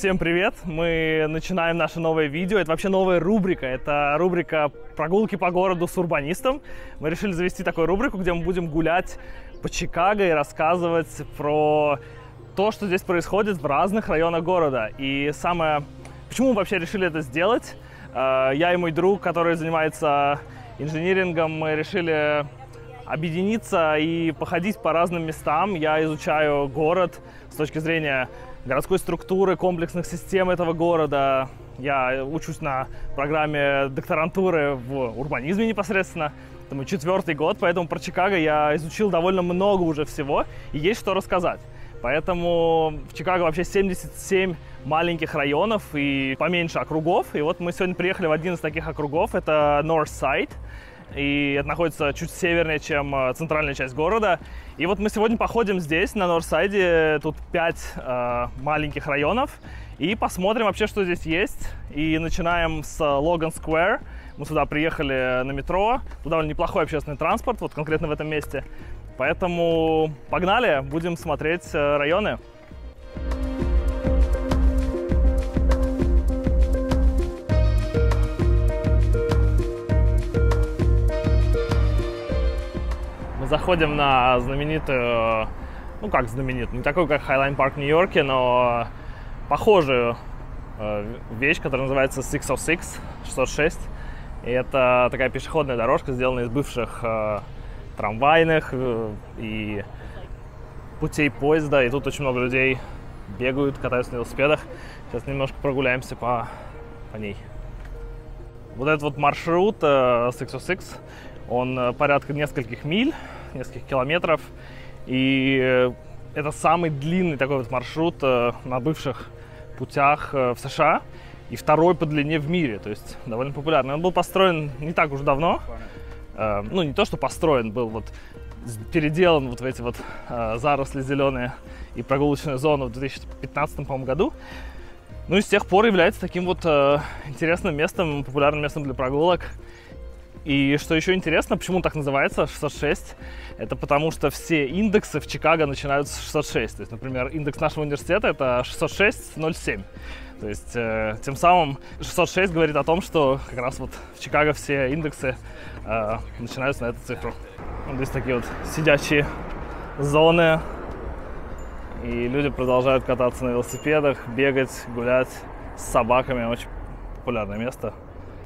Всем привет! Мы начинаем наше новое видео. Это вообще новая рубрика. Это рубрика «Прогулки по городу с урбанистом». Мы решили завести такую рубрику, где мы будем гулять по Чикаго и рассказывать про то, что здесь происходит в разных районах города. И почему мы вообще решили это сделать? Я и мой друг, который занимается инжинирингом, мы решили объединиться и походить по разным местам. Я изучаю город с точки зрения городской структуры, комплексных систем этого города. Я учусь на программе докторантуры в урбанизме непосредственно. Это мой 4-й год, поэтому про Чикаго я изучил довольно много уже всего, и есть что рассказать. Поэтому в Чикаго вообще 77 маленьких районов и поменьше округов. И вот мы сегодня приехали в один из таких округов, это Northside. И это находится чуть севернее, чем центральная часть города. И вот мы сегодня походим здесь, на Норсайде. Тут 5 маленьких районов. И посмотрим вообще, что здесь есть. И начинаем с Логан Сквер. Мы сюда приехали на метро. Тут довольно неплохой общественный транспорт, вот конкретно в этом месте. Поэтому погнали, будем смотреть районы. Мы заходим на знаменитую, ну как знаменитую, не такую, как Highline Park в Нью-Йорке, но похожую вещь, которая называется 606. И это такая пешеходная дорожка, сделанная из бывших трамвайных и путей поезда. И тут очень много людей бегают, катаются на велосипедах. Сейчас немножко прогуляемся по ней. Вот этот вот маршрут 606, он порядка нескольких миль, нескольких километров. И это самый длинный такой вот маршрут на бывших путях в США. И второй по длине в мире, то есть довольно популярный. Он был построен не так уж давно. Ну, не то, что построен, был вот переделан вот в эти вот заросли зеленые и прогулочную зону в 2015, по-моему, году. Ну и с тех пор является таким вот интересным местом, популярным местом для прогулок. И что еще интересно, почему он так называется, 606, это потому что все индексы в Чикаго начинаются с 606. То есть, например, индекс нашего университета это 606,07. То есть, тем самым 606 говорит о том, что как раз вот в Чикаго все индексы начинаются на эту цифру. Вот здесь такие вот сидячие зоны. И люди продолжают кататься на велосипедах, бегать, гулять с собаками. Очень популярное место.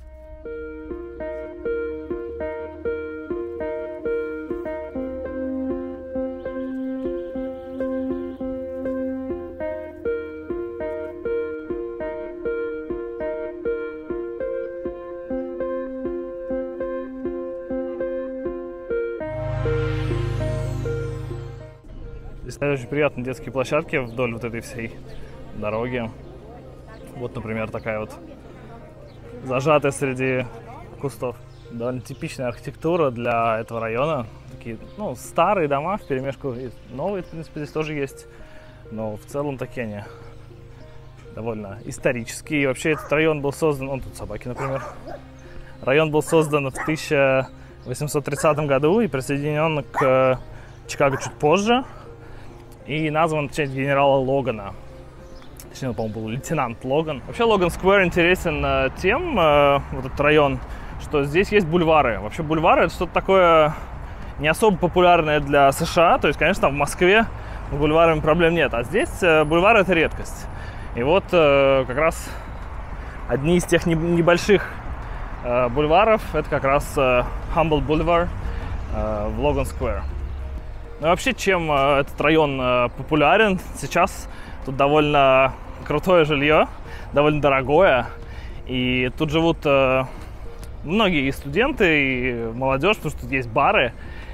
Здесь очень приятные детские площадки вдоль вот этой всей дороги. Вот, например, такая вот зажатая среди кустов. Довольно типичная архитектура для этого района. Такие, ну, старые дома вперемешку, и новые, в принципе, здесь тоже есть. Но в целом такие они довольно исторические. И вообще этот район был создан... Вон тут собаки, например. Район был создан в 1830 году и присоединен к Чикаго чуть позже. И назван в честь генерала Логана. Точнее, по-моему, был лейтенант Логан. Вообще, Логан Сквер интересен тем, вот этот район, что здесь есть бульвары. Вообще, бульвары — это что-то такое не особо популярное для США. То есть, конечно, в Москве с бульварами проблем нет. А здесь бульвары — это редкость. И вот как раз одни из тех небольших бульваров — это как раз Humboldt Boulevard в Логан Сквер. Ну и вообще, чем этот район популярен? Сейчас тут довольно крутое жилье, довольно дорогое. И тут живут многие студенты, и молодежь, потому что тут есть бары.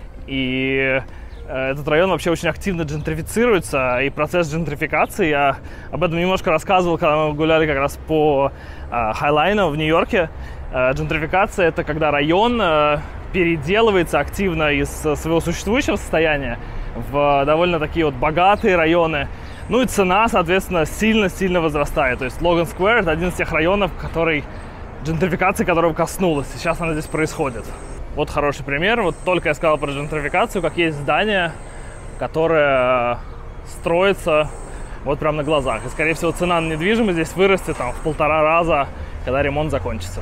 И этот район вообще очень активно джентрифицируется. И процесс джентрификации, я об этом немножко рассказывал, когда мы гуляли как раз по Хайлайну в Нью-Йорке. Джентрификация — это когда район переделывается активно из своего существующего состояния в довольно такие вот богатые районы. Ну и цена, соответственно, сильно-сильно возрастает. То есть Логан Сквер — это один из тех районов, джентрификация которого коснулась. Сейчас она здесь происходит. Вот хороший пример. Вот только я сказал про джентрификацию, как есть здание, которое строится Вот прям на глазах. И, скорее всего, цена на недвижимость здесь вырастет там в 1,5 раза, когда ремонт закончится.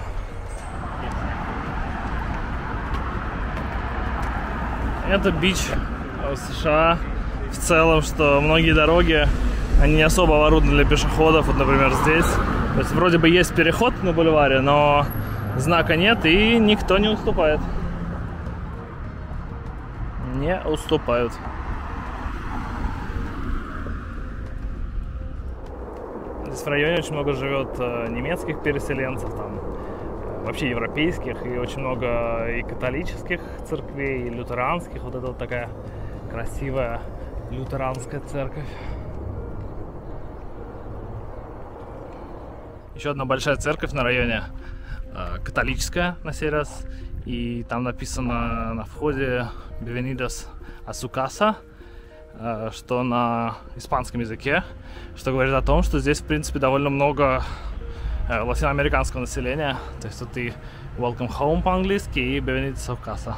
Это бич США в целом, что многие дороги, они не особо оборудованы для пешеходов. Вот, например, здесь. То есть вроде бы есть переход на бульваре, но знака нет, и никто не уступает. Не уступают. Здесь в районе очень много живет немецких переселенцев, там вообще европейских, и очень много и католических церквей, и лютеранских. Вот это вот такая красивая лютеранская церковь. Еще одна большая церковь на районе, католическая на сей раз, и там написано на входе Bienvenidos a su casa, что на испанском языке, что говорит о том, что здесь, в принципе, довольно много латиноамериканского населения. То есть тут и Welcome Home по-английски, и Bienvenidos a su casa.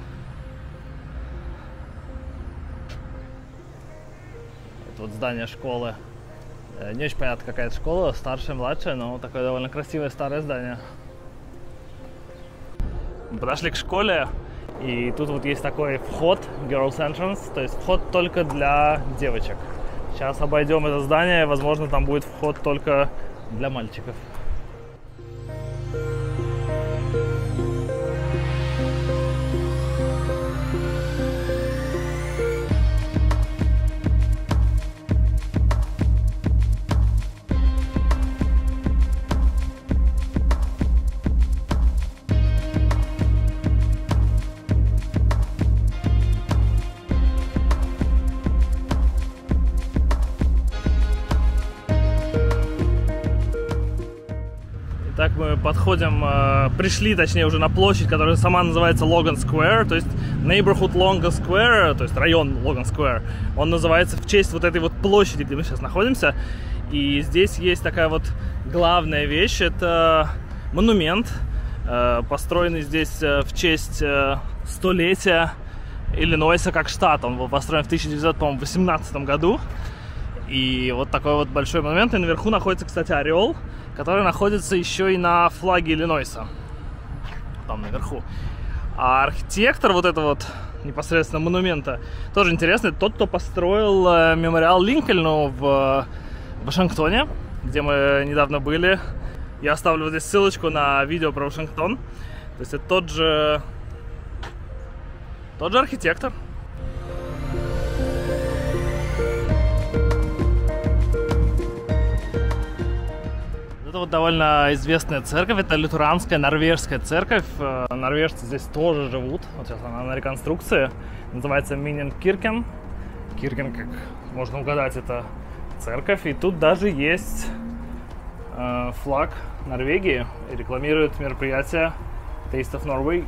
Это вот здание школы. Не очень понятно, какая это школа, старшая, младшая, но такое довольно красивое старое здание. Мы подошли к школе, и тут вот есть такой вход, Girls Entrance, то есть вход только для девочек. Сейчас обойдем это здание, возможно, там будет вход только для мальчиков. Так мы подходим, пришли, точнее, уже на площадь, которая сама называется Logan Square, то есть Neighborhood Logan Square, то есть район Logan Square. Он называется в честь вот этой вот площади, где мы сейчас находимся. И здесь есть такая вот главная вещь, это монумент, построенный здесь в честь столетия Иллинойса как штата. Он был построен в 1918 году. И вот такой вот большой монумент. И наверху находится, кстати, орел, который находится еще и на флаге Иллинойса. Там наверху. А архитектор вот этого вот непосредственно монумента тоже интересный. Тот, кто построил мемориал Линкольну в Вашингтоне, где мы недавно были. Я оставлю вот здесь ссылочку на видео про Вашингтон. То есть это тот же архитектор. Это вот довольно известная церковь, это лютеранская норвежская церковь. Норвежцы здесь тоже живут, вот сейчас она на реконструкции, называется Минненкиркен. Киркен, как можно угадать, это церковь, и тут даже есть флаг Норвегии, и рекламирует мероприятие Taste of Norway.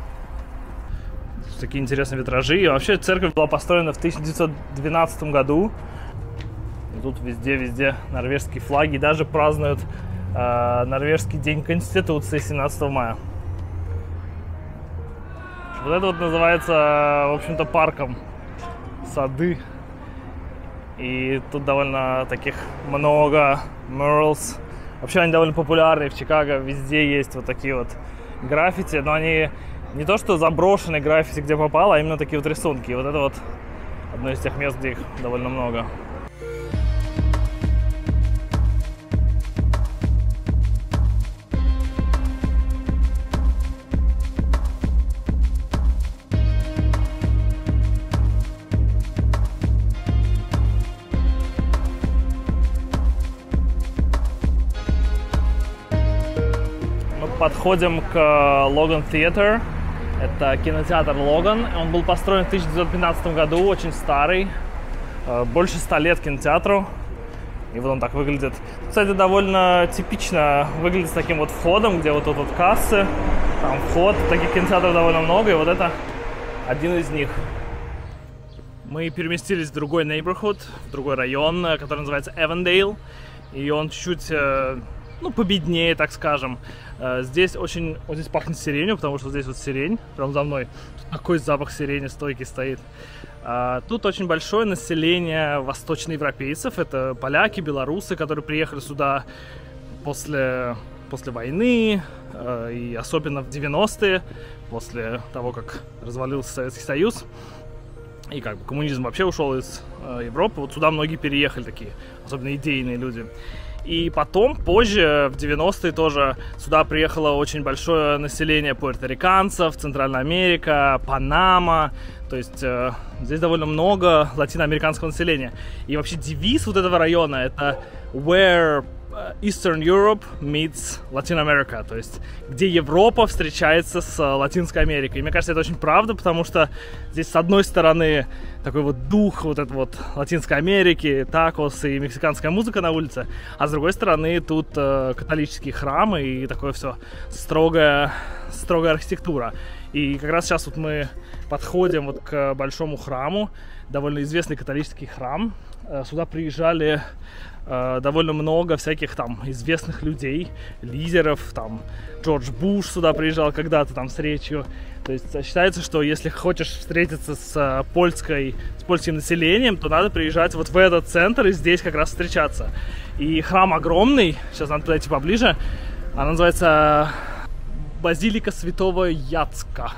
Такие интересные витражи, и вообще церковь была построена в 1912 году. И тут везде норвежские флаги, и даже празднуют норвежский день Конституции 17 мая. Вот это вот называется, в общем-то, парком сады. И тут довольно таких много murals. Вообще они довольно популярны в Чикаго, везде есть вот такие вот граффити, но они не то что заброшенные граффити, где попало, а именно такие вот рисунки. И вот это вот одно из тех мест, где их довольно много. Подходим к Logan Theater. Это кинотеатр Логан. Он был построен в 1915 году, очень старый. Больше 100 лет кинотеатру. И вот он так выглядит. Кстати, довольно типично выглядит с таким вот входом, где вот тут вот кассы. Там вход. Таких кинотеатров довольно много, и вот это один из них. Мы переместились в другой neighborhood, в другой район, который называется Avondale. И он чуть-чуть ну, победнее, так скажем. Здесь очень, вот здесь пахнет сиренью, потому что здесь вот сирень, прям за мной. Тут такой запах сирени стойкий стоит. Тут очень большое население восточноевропейцев. Это поляки, белорусы, которые приехали сюда после войны, и особенно в 90-е, после того, как развалился Советский Союз. И как бы коммунизм вообще ушел из Европы. Вот сюда многие переехали такие, особенно идейные люди. И потом, позже, в 90-е тоже сюда приехало очень большое население пуэрториканцев, Центральная Америка, Панама. То есть здесь довольно много латиноамериканского населения. И вообще девиз вот этого района — это «Where Eastern Europe meets Latin America», то есть где Европа встречается с Латинской Америкой. И мне кажется, это очень правда, потому что здесь с одной стороны такой вот дух вот этой вот Латинской Америки, такос и мексиканская музыка на улице, а с другой стороны тут католические храмы и такое все строгая архитектура. И как раз сейчас вот мы подходим вот к большому храму, довольно известный католический храм. Сюда приезжали довольно много всяких там известных людей, лидеров, там Джордж Буш сюда приезжал когда-то там с речью. То есть считается, что если хочешь встретиться с польским населением, то надо приезжать вот в этот центр и здесь как раз встречаться. И храм огромный, сейчас надо подойти поближе, она называется Базилика Святого Яка.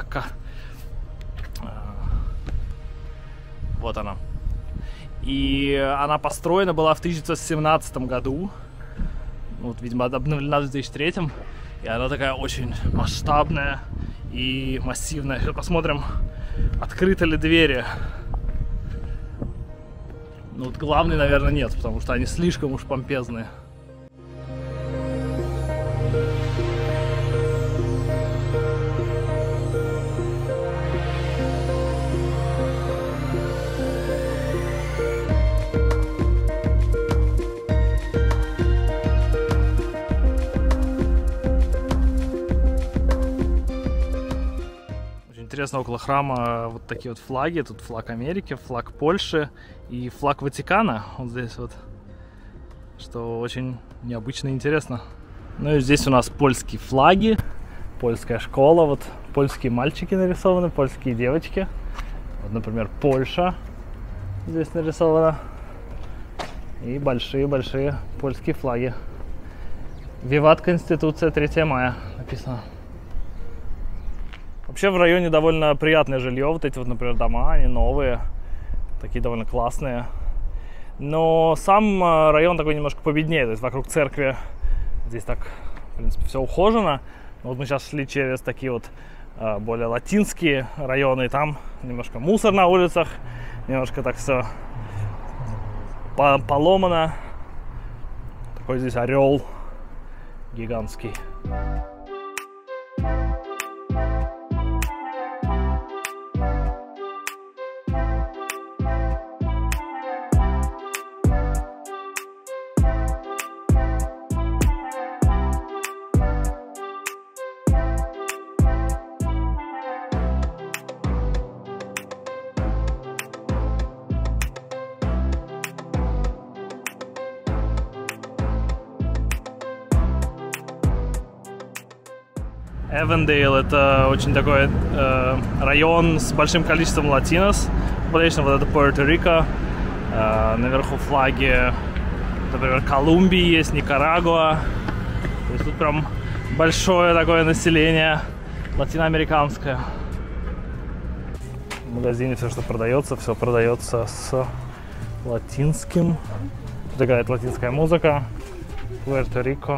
Вот она. И она построена была в 1917 году. Вот, видимо, обновлена в 2003. И она такая очень масштабная и массивная. Сейчас посмотрим, открыты ли двери. Ну, вот главный, наверное, нет, потому что они слишком уж помпезные. Интересно, около храма вот такие вот флаги. Тут флаг Америки, флаг Польши и флаг Ватикана. Вот здесь вот. Что очень необычно и интересно. Ну и здесь у нас польские флаги. Польская школа. Вот польские мальчики нарисованы, польские девочки. Вот, например, Польша здесь нарисована. И большие-большие польские флаги. Виват Конституция, 3 мая написано. Вообще в районе довольно приятное жилье. Вот эти вот, например, дома, они новые, такие довольно классные. Но сам район такой немножко победнее. То есть вокруг церкви здесь так, в принципе, все ухожено. Но вот мы сейчас шли через такие вот более латинские районы. И там немножко мусор на улицах, немножко так все поломано. Такой здесь орел гигантский. Эвендейл — это очень такой район с большим количеством латинос. Вот это Пуэрто-Рико. Наверху флаги, например, Колумбии есть, Никарагуа. То есть тут прям большое такое население латиноамериканское. В магазине все, что продается, все продается с латинским. Тут играет латинская музыка. Пуэрто-Рико.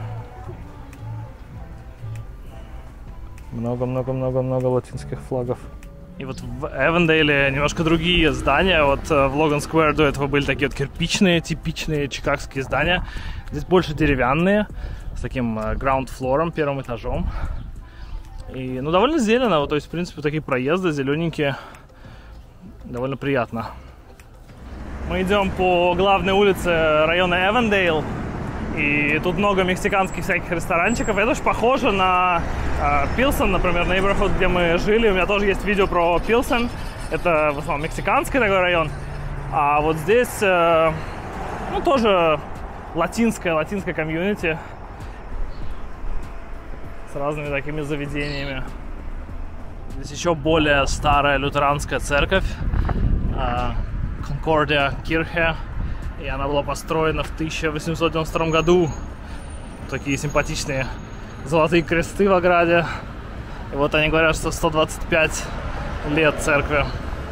Много латинских флагов. И вот в Эвендейле немножко другие здания. Вот в Логан Сквер до этого были такие вот кирпичные, типичные чикагские здания. Здесь больше деревянные, с таким граунд-флором, первым этажом. И, ну, довольно зелено. Вот, то есть, в принципе, такие проезды зелененькие. Довольно приятно. Мы идем по главной улице района Эвендейл. И тут много мексиканских всяких ресторанчиков. Это очень похоже на Пилсен, например, neighborhood, где мы жили. У меня тоже есть видео про Пилсен. Это в основном мексиканский такой район. А вот здесь, ну, тоже латинское комьюнити с разными такими заведениями. Здесь еще более старая лютеранская церковь, Concordia Kirche, и она была построена в 1892 году. Такие симпатичные золотые кресты в ограде. И вот они говорят, что 125 лет церкви.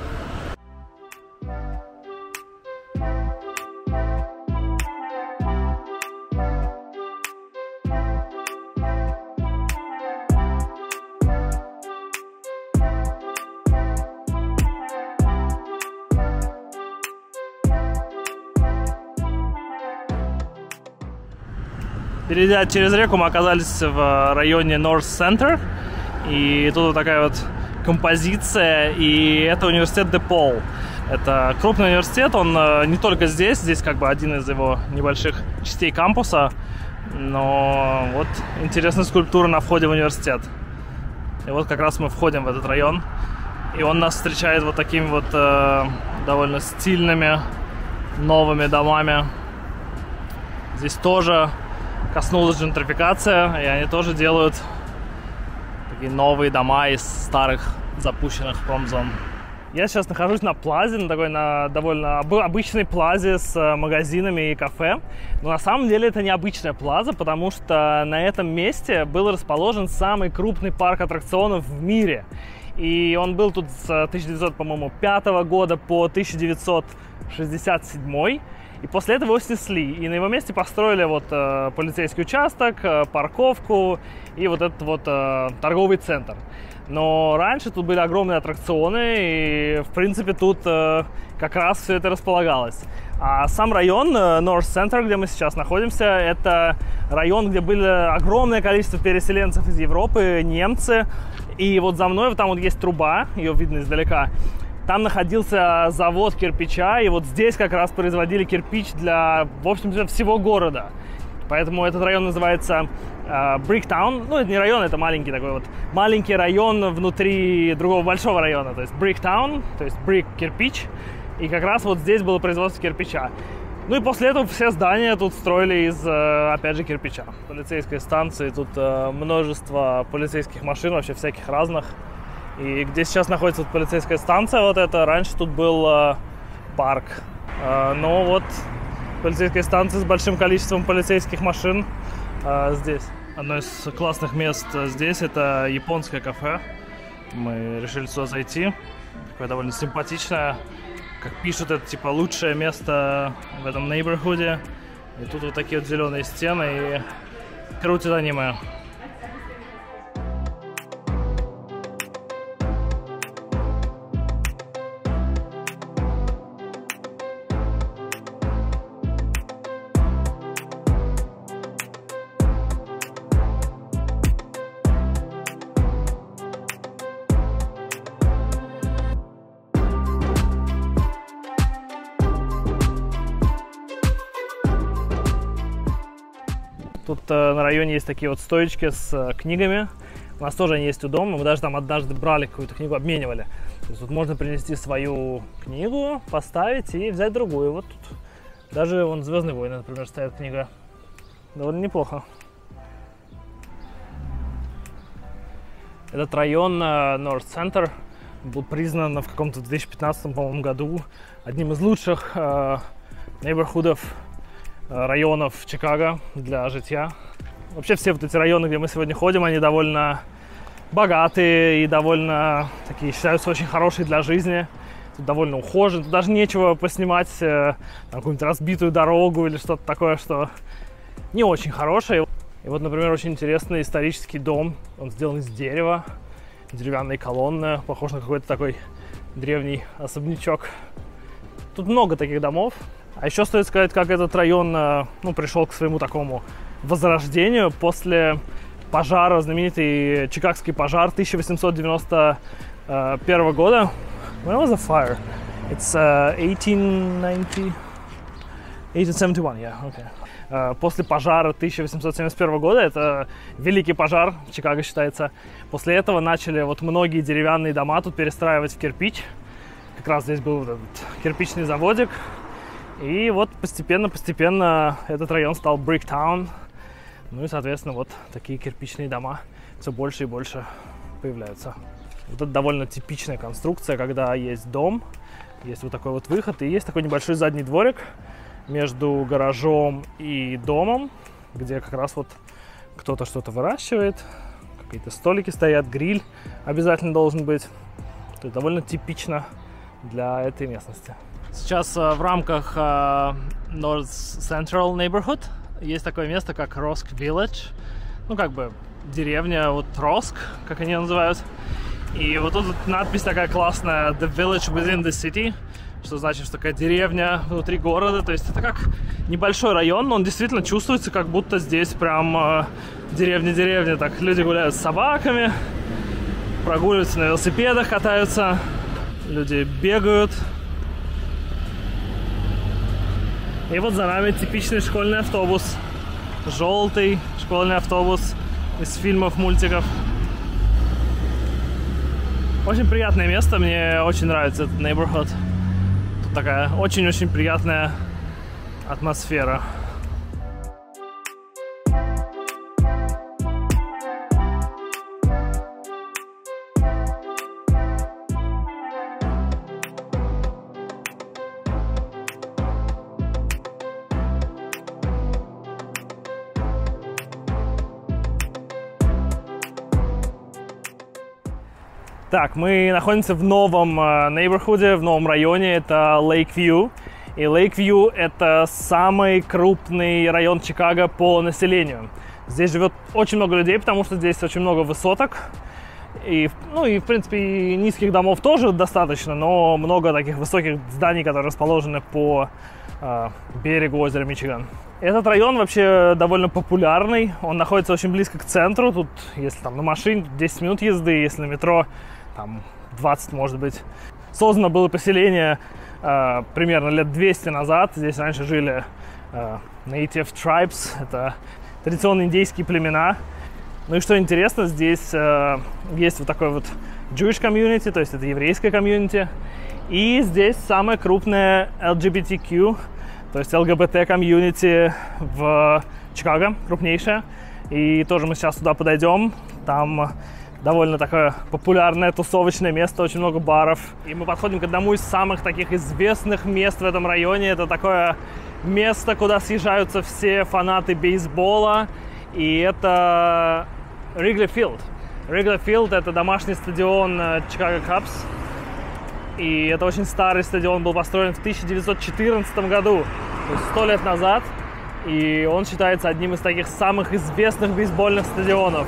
Перейдя через реку, мы оказались в районе North Center. И тут вот такая вот композиция. И это университет DePaul. Это крупный университет, он не только здесь как бы один из его небольших частей кампуса. Но вот интересная скульптура на входе в университет. И вот как раз мы входим в этот район. И он нас встречает вот такими вот довольно стильными новыми домами. Здесь тоже коснулась джентрификация, и они тоже делают такие новые дома из старых запущенных промзон. Я сейчас нахожусь на плазе, на довольно обычной плазе с магазинами и кафе. Но на самом деле это не обычная плаза, потому что на этом месте был расположен самый крупный парк аттракционов в мире. И он был тут с 1905 года по 1967. И после этого его снесли, и на его месте построили вот полицейский участок, парковку и вот этот вот торговый центр. Но раньше тут были огромные аттракционы, и в принципе тут как раз все это располагалось. А сам район North Center, где мы сейчас находимся, это район, где было огромное количество переселенцев из Европы, немцы. И вот за мной, вот там вот есть труба, ее видно издалека. Там находился завод кирпича, и вот здесь как раз производили кирпич для, в общем-то, всего города. Поэтому этот район называется Bricktown. Ну, это не район, это маленький такой вот, маленький район внутри другого большого района. То есть Bricktown, то есть Brick – кирпич. И как раз вот здесь было производство кирпича. Ну и после этого все здания тут строили из, опять же, кирпича. Полицейской станции, тут множество полицейских машин, вообще всяких разных. И где сейчас находится вот полицейская станция, вот это, раньше тут был парк. Но вот полицейская станция с большим количеством полицейских машин здесь. Одно из классных мест здесь это японское кафе. Мы решили сюда зайти. Такое довольно симпатичное. Как пишут, это типа лучшее место в этом нейборхуде. И тут вот такие вот зеленые стены и крутят аниме. Тут на районе есть такие вот стоечки с книгами. У нас тоже они есть у дома. Мы даже там однажды брали какую-то книгу, обменивали. То есть тут можно принести свою книгу, поставить и взять другую. Вот тут даже вон «Звездные войны», например, стоит книга. Довольно неплохо. Этот район North Center был признан в каком-то 2015, по-моему, году одним из лучших нейборхудов, районов Чикаго для житья. Вообще все вот эти районы, где мы сегодня ходим, они довольно богатые и довольно такие, считаются очень хорошие для жизни. Тут довольно ухоженно, тут даже нечего поснимать какую-нибудь разбитую дорогу или что-то такое, что не очень хорошее. И вот, например, очень интересный исторический дом. Он сделан из дерева, деревянные колонны, похож на какой-то такой древний особнячок. Тут много таких домов. А еще стоит сказать, как этот район пришел к своему такому возрождению после пожара, знаменитый Чикагский пожар 1891 года. When was the fire? It's 1871, yeah, okay. После пожара 1871 года, это великий пожар, Чикаго считается. После этого начали вот многие деревянные дома тут перестраивать в кирпич. Как раз здесь был вот этот кирпичный заводик. И вот постепенно этот район стал Bricktown. Ну и, соответственно, вот такие кирпичные дома все больше и больше появляются. Вот это довольно типичная конструкция, когда есть дом, есть вот такой вот выход, и есть такой небольшой задний дворик между гаражом и домом, где как раз вот кто-то что-то выращивает, какие-то столики стоят, гриль обязательно должен быть. То есть довольно типично для этой местности. Сейчас в рамках North Central Neighborhood есть такое место, как Rosk Village. Ну, как бы деревня, вот Роск, как они ее называют. И вот тут надпись такая классная: The Village Within the City, что значит, что такая деревня внутри города. То есть это как небольшой район, но он действительно чувствуется, как будто здесь прям деревня-деревня. Так, люди гуляют с собаками, прогуливаются на велосипедах, катаются, люди бегают. И вот за нами типичный школьный автобус. Желтый школьный автобус из фильмов, мультиков. Очень приятное место, мне очень нравится этот neighborhood. Тут такая очень-очень приятная атмосфера. Так, мы находимся в новом нейборхуде, в новом районе, это Lakeview. И Lakeview — это самый крупный район Чикаго по населению. Здесь живет очень много людей, потому что здесь очень много высоток. И, в принципе, и низких домов тоже достаточно, но много таких высоких зданий, которые расположены по берегу озера Мичиган. Этот район вообще довольно популярный, он находится очень близко к центру. Тут, если там на машине, 10 минут езды, если на метро, там 20, может быть. Создано было поселение примерно лет 200 назад. Здесь раньше жили Native Tribes, это традиционные индейские племена. Ну и что интересно, здесь есть вот такой вот Jewish community, то есть это еврейское комьюнити. И здесь самое крупное LGBTQ, то есть ЛГБТ-комьюнити в Чикаго, крупнейшее. И тоже мы сейчас туда подойдем. Там довольно такое популярное тусовочное место, очень много баров. И мы подходим к одному из самых таких известных мест в этом районе. Это такое место, куда съезжаются все фанаты бейсбола. И это Wrigley Field. Wrigley Field — это домашний стадион Chicago Cubs. И это очень старый стадион, был построен в 1914 году, то есть 100 лет назад. И он считается одним из таких самых известных бейсбольных стадионов.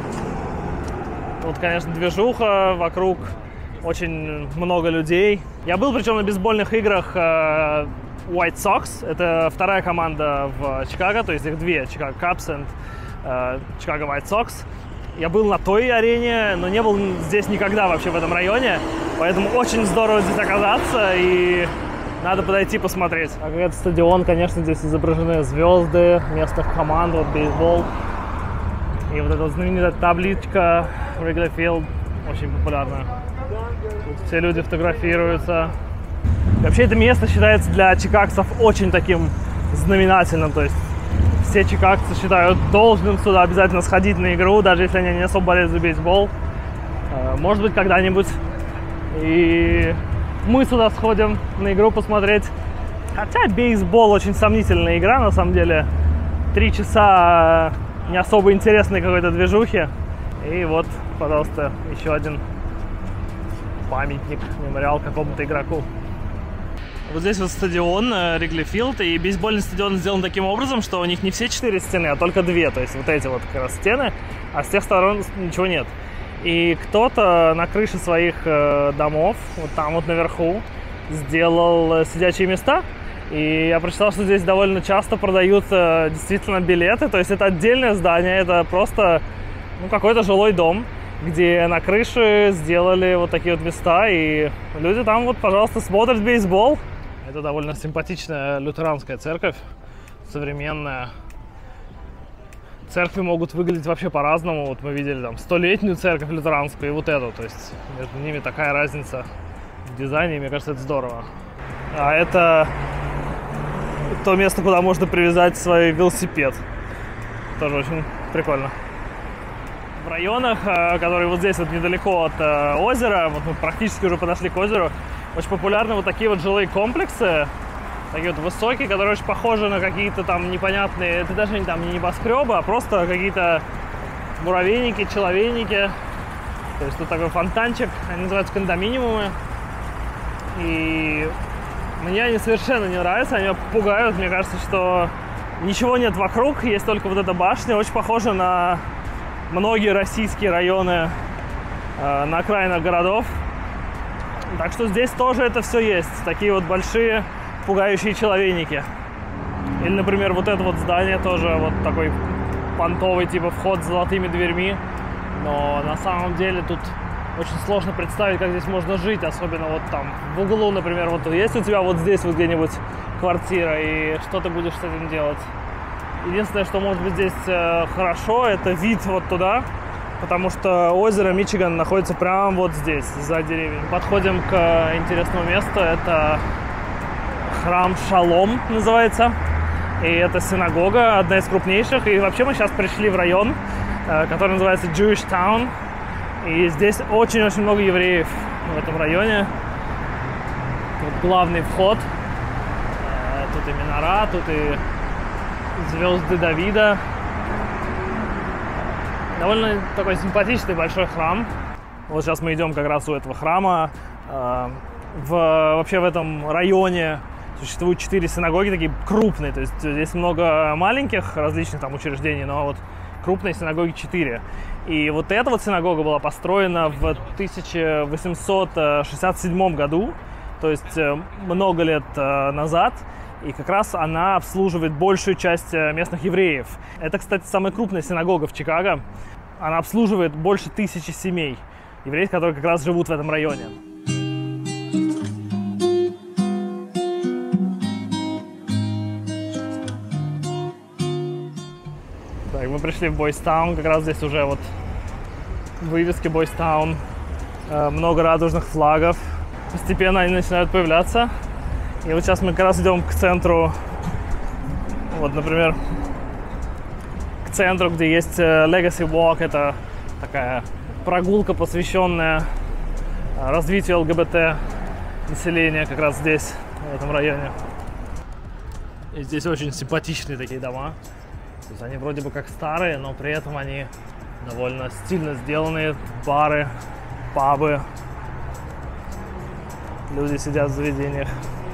Тут, конечно, движуха, вокруг очень много людей. Я был, причем, на бейсбольных играх White Sox. Это вторая команда в Чикаго, то есть их две, Chicago Cubs и Chicago White Sox. Я был на той арене, но не был здесь никогда вообще в этом районе. Поэтому очень здорово здесь оказаться, и надо подойти посмотреть. А как это стадион, конечно, здесь изображены звезды местных команд, вот бейсбол. И вот эта знаменитая табличка Wrigley Field очень популярная. Тут все люди фотографируются. И вообще это место считается для чикагцев очень таким знаменательным. То есть все чикагцы считают должным сюда обязательно сходить на игру, даже если они не особо болеют за бейсбол. Может быть, когда-нибудь и мы сюда сходим на игру посмотреть. Хотя бейсбол очень сомнительная игра, на самом деле. 3 часа не особо интересной какой-то движухи. И вот, пожалуйста, еще один памятник, мемориал какому-то игроку. Вот здесь вот стадион Wrigley Field, и бейсбольный стадион сделан таким образом, что у них не все 4 стены, а только 2. То есть вот эти вот как раз стены, а с тех сторон ничего нет. И кто-то на крыше своих домов, вот там вот наверху, сделал сидячие места. И я прочитал, что здесь довольно часто продаются действительно билеты. То есть это отдельное здание, это просто какой-то жилой дом, где на крыше сделали вот такие вот места. И люди там вот, пожалуйста, смотрят бейсбол. Это довольно симпатичная лютеранская церковь, современная. Церкви могут выглядеть вообще по-разному. Вот мы видели там 100-летнюю церковь лютеранскую и вот эту. То есть между ними такая разница в дизайне, и мне кажется, это здорово. А это то место, куда можно привязать свой велосипед. Тоже очень прикольно. В районах, которые вот здесь вот недалеко от озера, вот мы практически уже подошли к озеру, очень популярны вот такие вот жилые комплексы, такие вот высокие, которые очень похожи на какие-то там непонятные, это даже там не небоскребы, а просто какие-то муравейники, человейники. То есть тут такой фонтанчик, они называются кондоминиумы. И мне они совершенно не нравятся, они меня пугают. Мне кажется, что ничего нет вокруг, есть только вот эта башня. Очень похожа на многие российские районы на окраинах городов. Так что здесь тоже это все есть. Такие вот большие пугающие человейники. Или, например, вот это вот здание тоже вот такой понтовый типа вход с золотыми дверьми. Но на самом деле тут очень сложно представить, как здесь можно жить. Особенно вот там в углу, например, вот есть у тебя вот здесь вот где-нибудь квартира, и что ты будешь с этим делать? Единственное, что может быть здесь хорошо, это вид вот туда. Потому что озеро Мичиган находится прямо вот здесь, за деревьями. Подходим к интересному месту. Это храм Шалом называется. И это синагога, одна из крупнейших. И вообще мы сейчас пришли в район, который называется Jewish Town. И здесь очень-очень много евреев в этом районе. Тут главный вход. Тут и минара, тут и звезды Давида. Довольно такой симпатичный большой храм. Вот сейчас мы идем как раз у этого храма. Вообще в этом районе существует 4 синагоги, такие крупные. То есть здесь много маленьких различных там учреждений, но вот крупные синагоги 4. И вот эта вот синагога была построена в 1867 году, то есть много лет назад. И как раз она обслуживает большую часть местных евреев. Это, кстати, самая крупная синагога в Чикаго. Она обслуживает больше 1000 семей евреев, которые как раз живут в этом районе. Так, мы пришли в Бойс Таун. Как раз здесь уже вот вывески Бойс Таун. Много радужных флагов. Постепенно они начинают появляться. И вот сейчас мы как раз идем к центру, вот, например, к центру, где есть Legacy Walk. Это такая прогулка, посвященная развитию ЛГБТ населения как раз здесь, в этом районе. И здесь очень симпатичные такие дома. То есть они вроде бы как старые, но при этом они довольно стильно сделанные. Бары, пабы. Люди сидят в заведениях.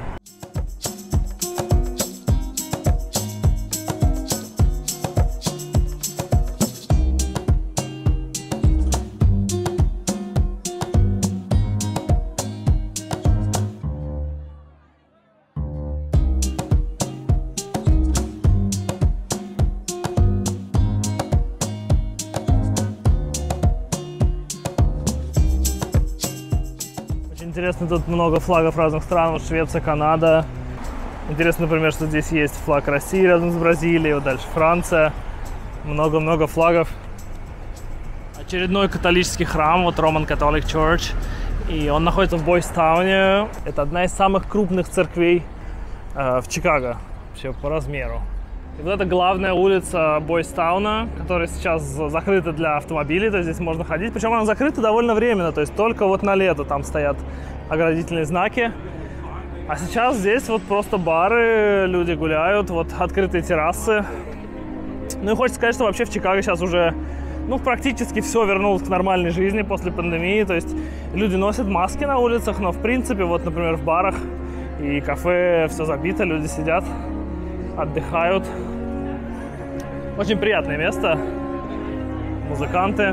Интересно, тут много флагов разных стран, вот Швеция, Канада. Интересно, например, что здесь есть флаг России рядом с Бразилией, вот дальше Франция. Много-много флагов. Очередной католический храм, вот Roman Catholic Church. И он находится в Бойстауне. Это одна из самых крупных церквей в Чикаго, вообще по размеру. И вот это главная улица Бойстауна, которая сейчас закрыта для автомобилей, то есть здесь можно ходить. Причем она закрыта довольно временно, то есть только вот на лето там стоят оградительные знаки. А сейчас здесь вот просто бары, люди гуляют, вот открытые террасы. Ну и хочется сказать, что вообще в Чикаго сейчас уже, ну, практически все вернулось к нормальной жизни после пандемии. То есть люди носят маски на улицах, но в принципе, вот, например, в барах и кафе все забито, люди сидят, отдыхают. Очень приятное место. Музыканты.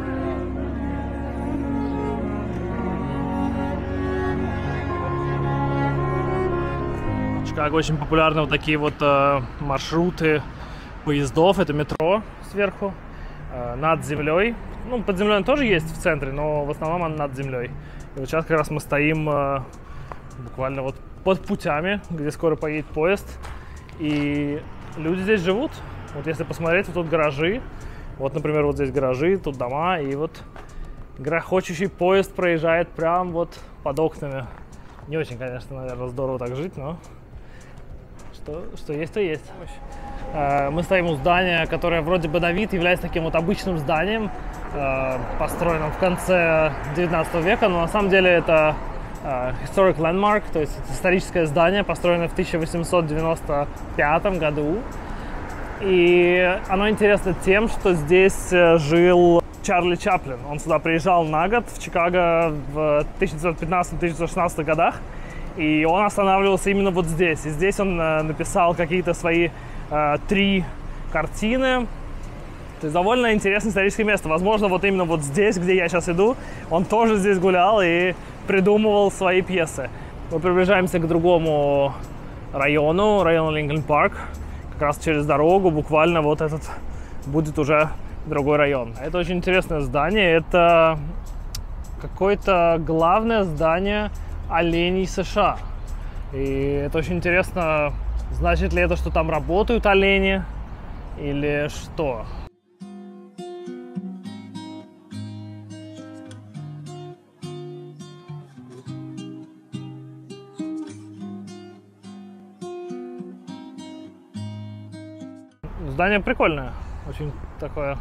В Чикаго очень популярны вот такие вот маршруты поездов. Это метро сверху, над землей. Ну, под землей тоже есть в центре, но в основном он над землей. И вот сейчас как раз мы стоим буквально вот под путями, где скоро поедет поезд. И люди здесь живут. Вот если посмотреть, вот тут гаражи. Вот, например, вот здесь гаражи, тут дома. И вот грохочущий поезд проезжает прям вот под окнами. Не очень, конечно, наверное, здорово так жить, но Что есть, то есть. Мы стоим у здания, которое вроде бы на вид является таким вот обычным зданием, построенным в конце 19 века, но на самом деле это historic landmark, то есть историческое здание, построенное в 1895 году. И оно интересно тем, что здесь жил Чарли Чаплин. Он сюда приезжал на год в Чикаго в 1915-1916 годах, и он останавливался именно вот здесь. И здесь он написал какие-то свои 3 картины. То есть довольно интересное историческое место. Возможно, вот именно вот здесь, где я сейчас иду, он тоже здесь гулял и придумывал свои пьесы. Мы приближаемся к другому району Линкольн Парк. Как раз через дорогу буквально вот этот будет уже другой район. Это очень интересное здание. Это какое-то главное здание оленей США. И это очень интересно, значит ли это, что там работают олени или что? Здание прикольное, очень такое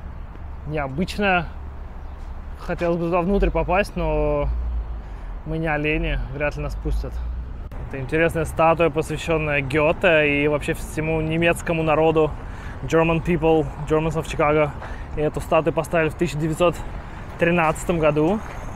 необычное. Хотелось бы туда внутрь попасть, но мы не олени, вряд ли нас пустят. Это интересная статуя, посвященная Гёте и вообще всему немецкому народу, German people, Germans of Chicago. И эту статую поставили в 1913 году.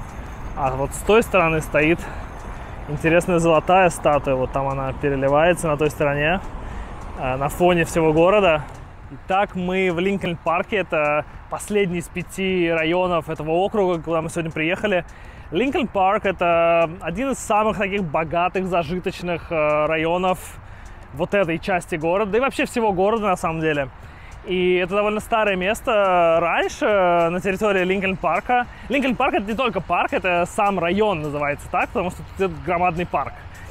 А вот с той стороны стоит интересная золотая статуя. Вот там она переливается на той стороне, на фоне всего города. Итак, мы в Линкольн-парке. Это последний из 5 районов этого округа, куда мы сегодня приехали. Линкольн-парк — это один из самых таких богатых, зажиточных районов вот этой части города, да и вообще всего города на самом деле. И это довольно старое место. Раньше на территории Линкольн-парка... Линкольн-парк — это не только парк, это сам район называется так, потому что тут громадный парк.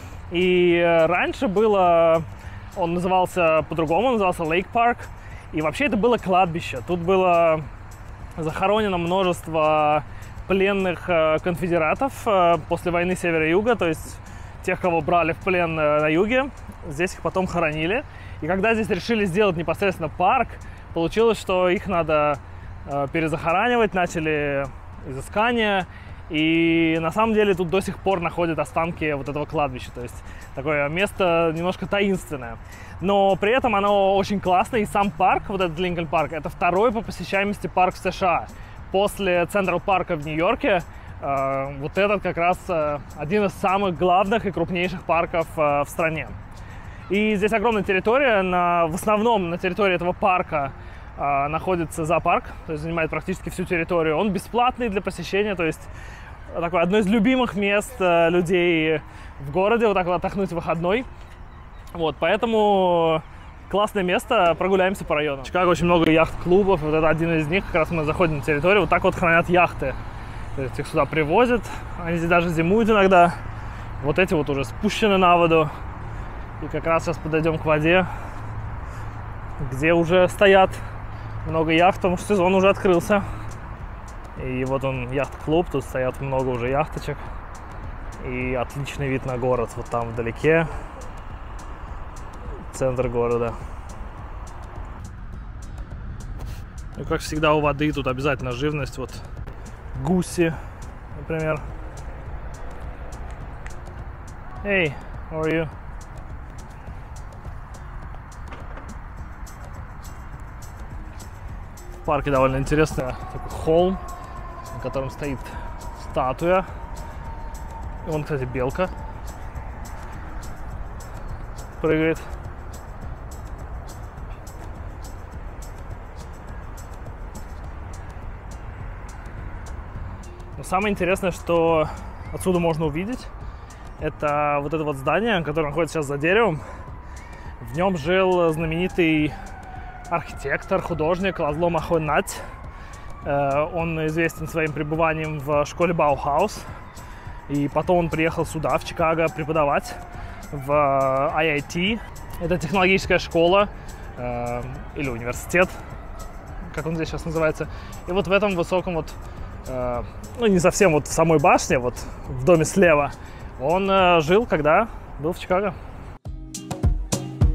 И раньше было... Он назывался по-другому, он назывался Лейк-парк. И вообще это было кладбище. Тут было захоронено множество пленных конфедератов после войны Севера-Юга, то есть тех, кого брали в плен на юге. Здесь их потом хоронили. И когда здесь решили сделать непосредственно парк, получилось, что их надо перезахоранивать, начали изыскания. И на самом деле тут до сих пор находят останки вот этого кладбища. То есть такое место немножко таинственное. Но при этом оно очень классное. И сам парк, вот этот Линкольн парк, это второй по посещаемости парк в США. После Централ парка в Нью-Йорке вот этот как раз один из самых главных и крупнейших парков в стране. И здесь огромная территория. В основном на территории этого парка находится зоопарк, то есть занимает практически всю территорию. Он бесплатный для посещения, то есть такое одно из любимых мест людей в городе, вот так вот отдохнуть в выходной. Вот, поэтому классное место, прогуляемся по району. В Чикаго очень много яхт-клубов, вот это один из них, как раз мы заходим на территорию, вот так вот хранят яхты. То есть их сюда привозят, они здесь даже зимуют иногда. Вот эти вот уже спущены на воду. И как раз сейчас подойдем к воде, где уже стоят много яхт, потому что сезон уже открылся. И вот он, яхт-клуб, тут стоят много уже яхточек. И отличный вид на город, вот там вдалеке. Центр города. Ну, как всегда, у воды тут обязательно живность. Вот гуси, например. Hey, how are you? В парке довольно интересный такой холм, на котором стоит статуя. И вон, кстати, белка прыгает. Но самое интересное, что отсюда можно увидеть, это вот это вот здание, которое находится сейчас за деревом. В нем жил знаменитый архитектор, художник Лазло Махонать. Он известен своим пребыванием в школе Баухаус. И потом он приехал сюда, в Чикаго, преподавать в IIT. Это технологическая школа или университет, как он здесь сейчас называется. И вот в этом высоком вот, ну не совсем вот в самой башне, вот в доме слева, он жил, когда был в Чикаго.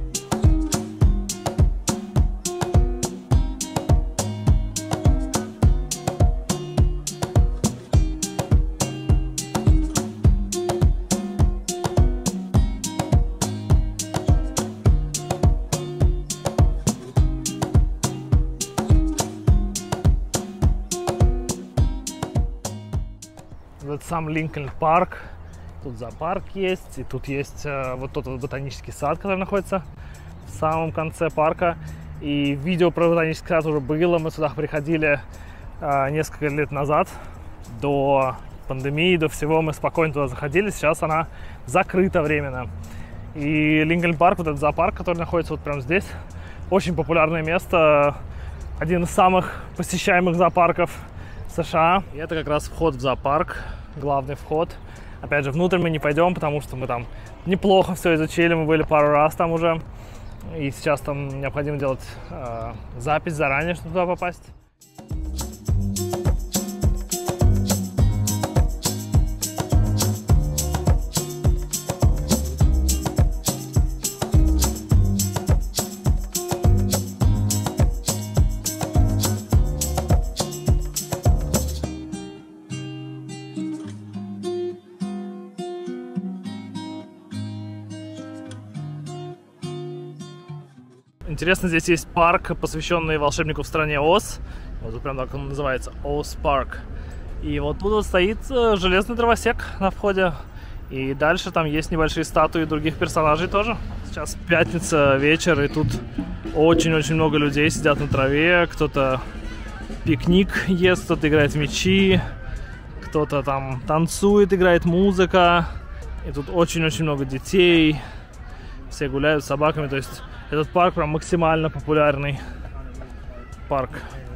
Вот сам Линкольн парк. Тут зоопарк есть, и тут есть вот тот вот ботанический сад, который находится в самом конце парка. И видео про ботанический сад уже было, мы сюда приходили несколько лет назад, до пандемии, до всего мы спокойно туда заходили, сейчас она закрыта временно. И Линкольн парк, вот этот зоопарк, который находится вот прямо здесь, очень популярное место, один из самых посещаемых зоопарков США. И это как раз вход в зоопарк, главный вход. Опять же, внутрь мы не пойдем, потому что мы там неплохо все изучили, мы были пару раз там уже. И сейчас там необходимо делать запись заранее, чтобы туда попасть. Интересно, здесь есть парк, посвященный волшебнику в стране Оз. Вот прям так он называется, Оз парк. И вот тут вот стоит железный дровосек на входе. И дальше там есть небольшие статуи других персонажей тоже. Сейчас пятница, вечер, и тут очень-очень много людей сидят на траве. Кто-то пикник ест, кто-то играет в мячи, кто-то там танцует, играет музыка. И тут очень-очень много детей. Все гуляют с собаками, то есть этот парк прям максимально популярный парк.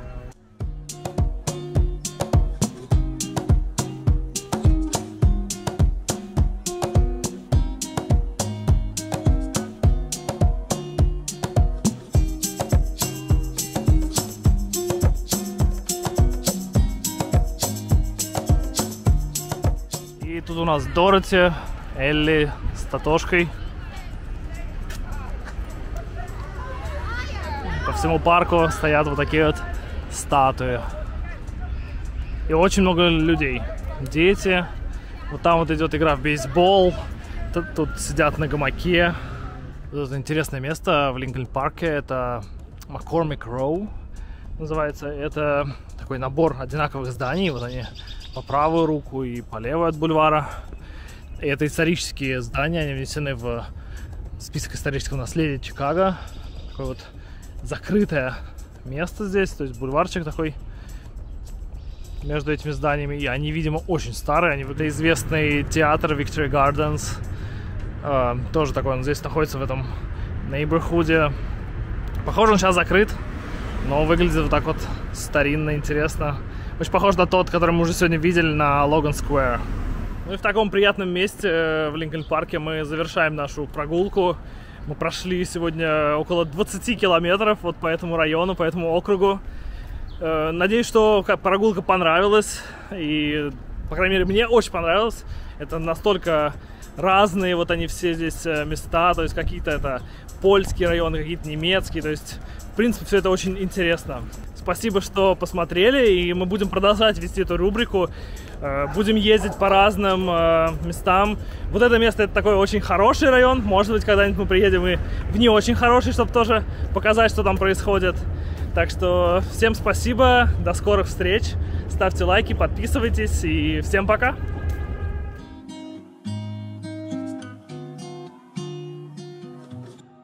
И тут у нас Дороти, Элли с Татошкой. По всему парку стоят вот такие вот статуи. И очень много людей. Дети. Вот там вот идет игра в бейсбол. Тут сидят на гамаке. Вот это интересное место в Линкольн парке. Это McCormick Row называется. Это такой набор одинаковых зданий. Вот они по правую руку и по левую от бульвара. И это исторические здания. Они внесены в список исторического наследия Чикаго. Такой вот закрытое место здесь, то есть бульварчик такой между этими зданиями. И они, видимо, очень старые. Они выглядят. Известный театр Victory Gardens. Тоже такой, он здесь находится в этом нейборхуде. Похоже, он сейчас закрыт, но выглядит вот так вот старинно, интересно. Очень похож на тот, который мы уже сегодня видели на Логан Сквер. Ну и в таком приятном месте в Линкольн парке мы завершаем нашу прогулку. Мы прошли сегодня около 20 километров вот по этому району, по этому округу. Надеюсь, что прогулка понравилась. И, по крайней мере, мне очень понравилось. Это настолько разные вот они все здесь места. То есть какие-то это польские районы, какие-то немецкие. То есть, в принципе, все это очень интересно. Спасибо, что посмотрели. И мы будем продолжать вести эту рубрику. Будем ездить по разным местам. Вот это место — это такой очень хороший район. Может быть, когда-нибудь мы приедем и в не очень хороший, чтобы тоже показать, что там происходит. Так что всем спасибо, до скорых встреч. Ставьте лайки, подписывайтесь и всем пока!